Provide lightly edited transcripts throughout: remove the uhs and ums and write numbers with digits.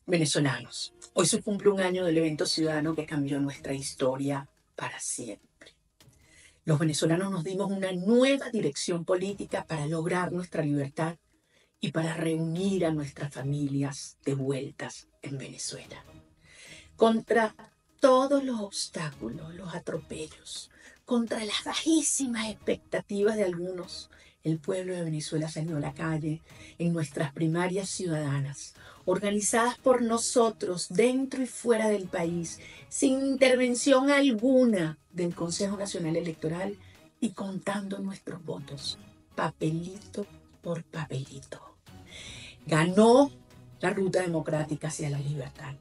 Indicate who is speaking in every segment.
Speaker 1: Venezolanos, hoy se cumple un año del evento ciudadano que cambió nuestra historia para siempre. Los venezolanos nos dimos una nueva dirección política para lograr nuestra libertad y para reunir a nuestras familias de vueltas en Venezuela. Contra todos los obstáculos, los atropellos, contra las bajísimas expectativas de algunos, el pueblo de Venezuela salió a la calle en nuestras primarias ciudadanas, organizadas por nosotros dentro y fuera del país, sin intervención alguna del Consejo Nacional Electoral y contando nuestros votos, papelito por papelito. Ganó la ruta democrática hacia la libertad.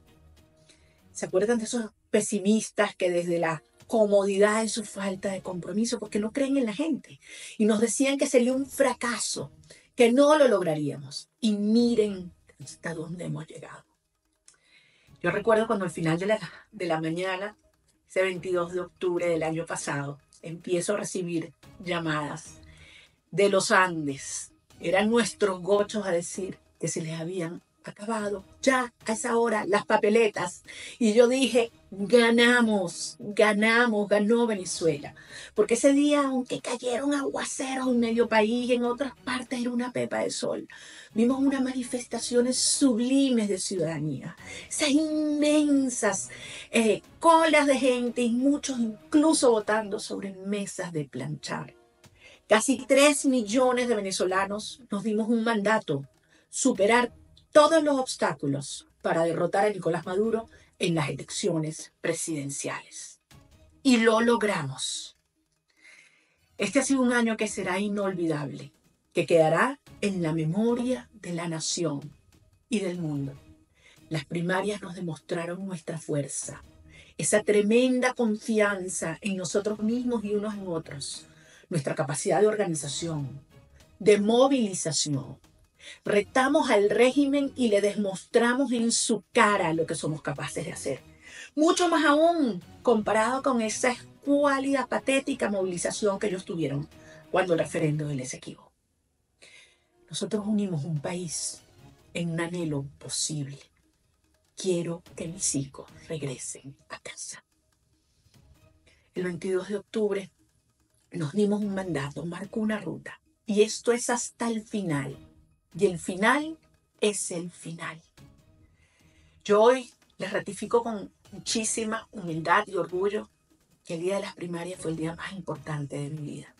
Speaker 1: ¿Se acuerdan de esos pesimistas que desde la comodidad de su falta de compromiso, porque no creen en la gente, y nos decían que sería un fracaso, que no lo lograríamos? Y miren hasta dónde hemos llegado. Yo recuerdo cuando al final de la mañana, ese 22 de octubre del año pasado, empiezo a recibir llamadas de los Andes. Eran nuestros gochos a decir que se les habían acabado ya a esa hora las papeletas. Y yo dije, ganamos, ganó Venezuela. Porque ese día, aunque cayeron aguaceros en medio país y en otras partes era una pepa de sol, vimos unas manifestaciones sublimes de ciudadanía. Esas inmensas colas de gente y muchos incluso votando sobre mesas de planchar. Casi 3 millones de venezolanos nos dimos un mandato: superar todos los obstáculos para derrotar a Nicolás Maduro en las elecciones presidenciales. Y lo logramos. Este ha sido un año que será inolvidable, que quedará en la memoria de la nación y del mundo. Las primarias nos demostraron nuestra fuerza, esa tremenda confianza en nosotros mismos y unos en otros, nuestra capacidad de organización, de movilización. Retamos al régimen y le demostramos en su cara lo que somos capaces de hacer. Mucho más aún comparado con esa escuálida, patética movilización que ellos tuvieron cuando el referendo del Esequibo. Nosotros unimos un país en un anhelo posible. Quiero que mis hijos regresen a casa. El 22 de octubre nos dimos un mandato, marcó una ruta. Y esto es hasta el final. Y el final es el final. Yo hoy les ratifico con muchísima humildad y orgullo que el día de las primarias fue el día más importante de mi vida.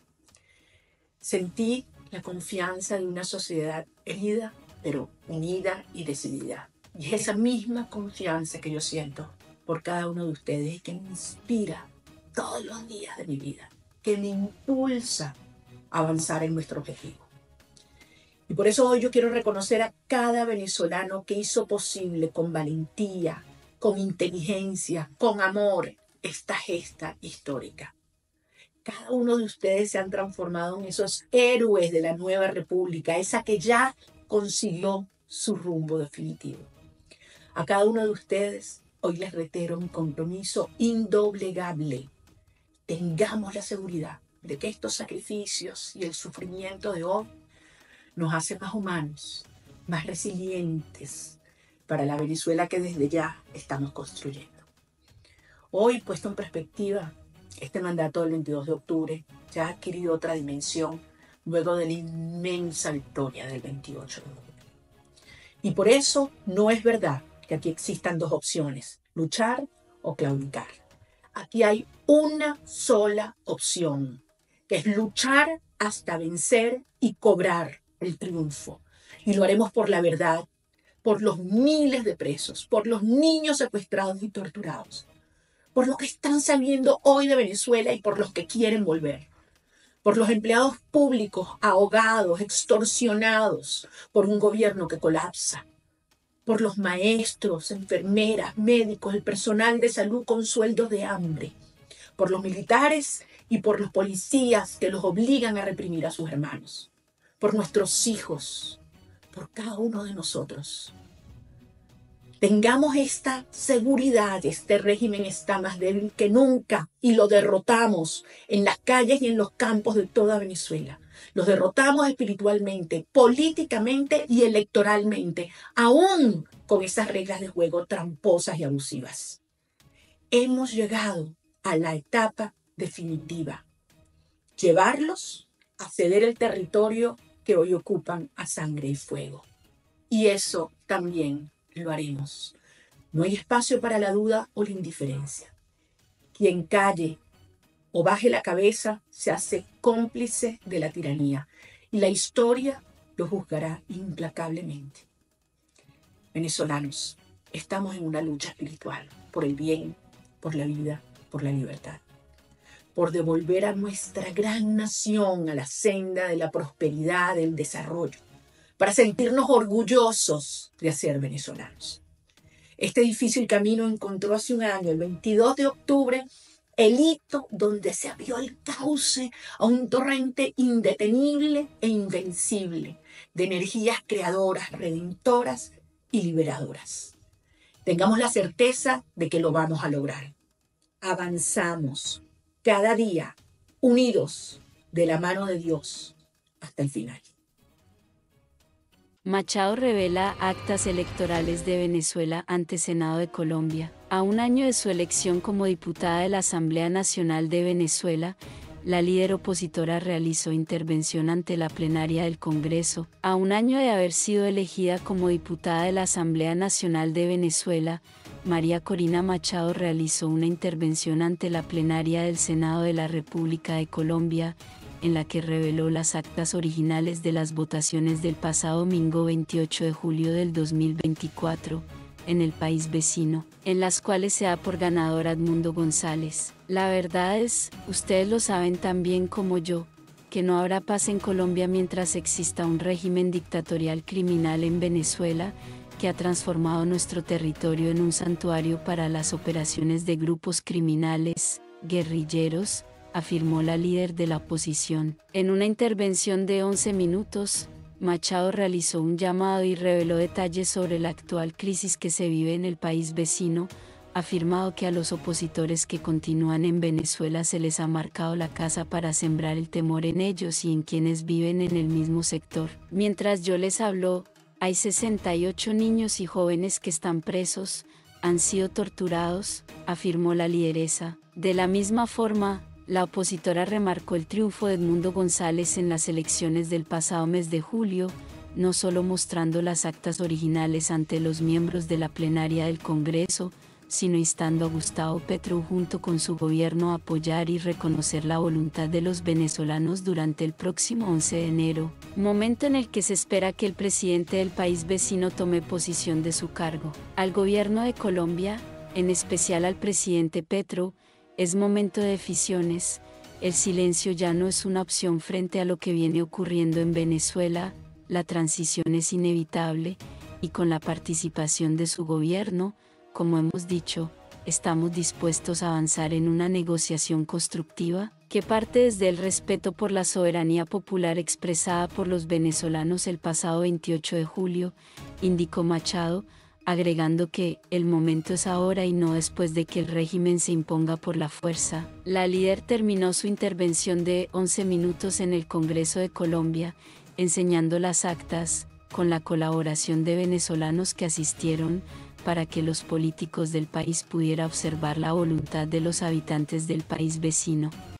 Speaker 1: Sentí la confianza de una sociedad herida, pero unida y decidida. Y es esa misma confianza que yo siento por cada uno de ustedes y que me inspira todos los días de mi vida, que me impulsa a avanzar en nuestro objetivo. Y por eso hoy yo quiero reconocer a cada venezolano que hizo posible con valentía, con inteligencia, con amor, esta gesta histórica. Cada uno de ustedes se han transformado en esos héroes de la nueva república, esa que ya consiguió su rumbo definitivo. A cada uno de ustedes hoy les reitero un compromiso indoblegable. Tengamos la seguridad de que estos sacrificios y el sufrimiento de hoy nos hace más humanos, más resilientes para la Venezuela que desde ya estamos construyendo. Hoy, puesto en perspectiva, este mandato del 22 de octubre ya ha adquirido otra dimensión luego de la inmensa victoria del 28 de octubre. Y por eso no es verdad que aquí existan dos opciones, luchar o claudicar. Aquí hay una sola opción, que es luchar hasta vencer y cobrar el triunfo. Y lo haremos por la verdad, por los miles de presos, por los niños secuestrados y torturados, por los que están saliendo hoy de Venezuela y por los que quieren volver, por los empleados públicos ahogados, extorsionados por un gobierno que colapsa, por los maestros, enfermeras, médicos, el personal de salud con sueldos de hambre, por los militares y por los policías que los obligan a reprimir a sus hermanos, por nuestros hijos, por cada uno de nosotros. Tengamos esta seguridad, este régimen está más débil que nunca y lo derrotamos en las calles y en los campos de toda Venezuela. Los derrotamos espiritualmente, políticamente y electoralmente, aún con esas reglas de juego tramposas y abusivas. Hemos llegado a la etapa definitiva. Llevarlos a ceder el territorio que hoy ocupan a sangre y fuego. Y eso también lo haremos. No hay espacio para la duda o la indiferencia. Quien calle o baje la cabeza se hace cómplice de la tiranía y la historia lo juzgará implacablemente. Venezolanos, estamos en una lucha espiritual por el bien, por la vida, por la libertad, por devolver a nuestra gran nación a la senda de la prosperidad, del desarrollo, para sentirnos orgullosos de ser venezolanos. Este difícil camino encontró hace un año, el 22 de octubre, el hito donde se abrió el cauce a un torrente indetenible e invencible de energías creadoras, redentoras y liberadoras. Tengamos la certeza de que lo vamos a lograr. Avanzamos cada día, unidos de la mano de Dios hasta el final.
Speaker 2: Machado revela actas electorales de Venezuela ante Senado de Colombia. A un año de su elección como diputada de la Asamblea Nacional de Venezuela, la líder opositora realizó intervención ante la plenaria del Congreso. A un año de haber sido elegida como diputada de la Asamblea Nacional de Venezuela, María Corina Machado realizó una intervención ante la plenaria del Senado de la República de Colombia, en la que reveló las actas originales de las votaciones del pasado domingo 28 de julio del 2024, en el país vecino, en las cuales se da por ganador Edmundo González. La verdad es, ustedes lo saben tan bien como yo, que no habrá paz en Colombia mientras exista un régimen dictatorial criminal en Venezuela, que ha transformado nuestro territorio en un santuario para las operaciones de grupos criminales, guerrilleros, afirmó la líder de la oposición. En una intervención de 11 minutos, Machado realizó un llamado y reveló detalles sobre la actual crisis que se vive en el país vecino, afirmado que a los opositores que continúan en Venezuela se les ha marcado la casa para sembrar el temor en ellos y en quienes viven en el mismo sector. Mientras yo les hablo, hay 68 niños y jóvenes que están presos, han sido torturados, afirmó la lideresa. De la misma forma, la opositora remarcó el triunfo de Edmundo González en las elecciones del pasado mes de julio, no solo mostrando las actas originales ante los miembros de la plenaria del Congreso, sino instando a Gustavo Petro junto con su gobierno a apoyar y reconocer la voluntad de los venezolanos durante el próximo 11 de enero, momento en el que se espera que el presidente del país vecino tome posesión de su cargo. Al gobierno de Colombia, en especial al presidente Petro, es momento de decisiones. El silencio ya no es una opción frente a lo que viene ocurriendo en Venezuela, la transición es inevitable, y con la participación de su gobierno, como hemos dicho, estamos dispuestos a avanzar en una negociación constructiva, que parte desde el respeto por la soberanía popular expresada por los venezolanos el pasado 28 de julio, indicó Machado, agregando que el momento es ahora y no después de que el régimen se imponga por la fuerza. La líder terminó su intervención de 11 minutos en el Congreso de Colombia, enseñando las actas, con la colaboración de venezolanos que asistieron, para que los políticos del país pudieran observar la voluntad de los habitantes del país vecino.